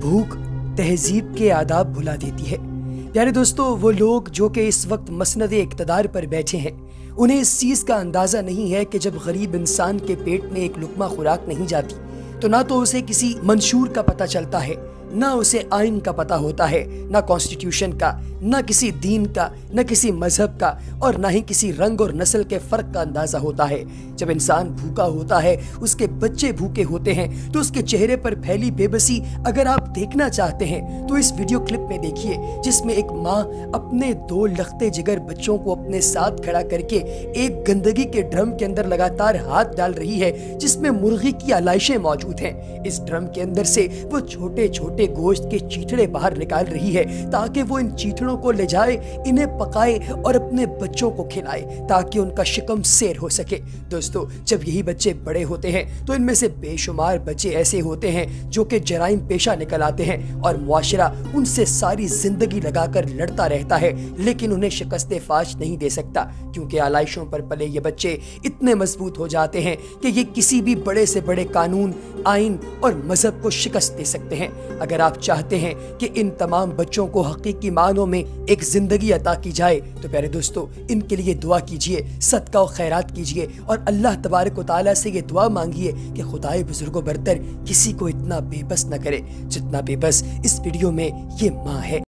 भूख तहजीब के आदाब भुला देती है। प्यारे दोस्तों, वो लोग जो कि इस वक्त मसनद इक़्तिदार पर बैठे हैं, उन्हें इस चीज़ का अंदाज़ा नहीं है कि जब गरीब इंसान के पेट में एक लुक़मा खुराक नहीं जाती तो ना तो उसे किसी मंशूर का पता चलता है, ना उसे आइन का पता होता है, ना कॉन्स्टिट्यूशन का, ना किसी दीन का, ना किसी मजहब का, और ना ही किसी रंग और नस्ल के फ़र्क का अंदाज़ा होता है। जब इंसान भूखा होता है, उसके बच्चे भूखे होते हैं, तो उसके चेहरे पर फैली बेबसी अगर आप देखना चाहते हैं तो इस वीडियो क्लिप में देखिए, जिसमें एक माँ अपने 2 लखते जिगर बच्चों को अपने साथ खड़ा करके एक गंदगी के ड्रम के अंदर लगातार हाथ डाल रही है, जिसमें मुर्गी की आलाइशें मौजूद हैं। इस ड्रम के अंदर से वो छोटे छोटे गोश्त के चीथड़े बाहर निकाल रही है, ताकि वो इन चीथड़ों को ले जाए, इन्हें पकाए और अपने बच्चों को खिलाए, ताकि उनका शिकम सैर हो सके। दोस्तों, जब यही बच्चे बड़े होते हैं तो इनमें से बेशुमार बच्चे ऐसे होते हैं जो कि जराइम पेशा निकल आते हैं और मुआशरा उनसे सारी जिंदगी लगाकर लड़ता रहता है, लेकिन उन्हें शिकस्त फाश नहीं दे सकता, क्योंकि आलाइशों पर पले ये बच्चे इतने मजबूत हो जाते हैं कि ये किसी भी बड़े से बड़े कानून, आइन और मजहब को शिकस्त दे सकते हैं। अगर आप चाहते हैं कि इन तमाम बच्चों को हकीकी मानों में एक जिंदगी अता की जाए तो प्यारे दोस्तों, इनके लिए दुआ कीजिए, सदका और खैरात कीजिए और अल्लाह तबारक व तआला से ये दुआ मांगिए कि खुदाए बुजुर्गों बरतर किसी को इतना बेबस न करे जितना बेबस इस वीडियो में ये माँ है।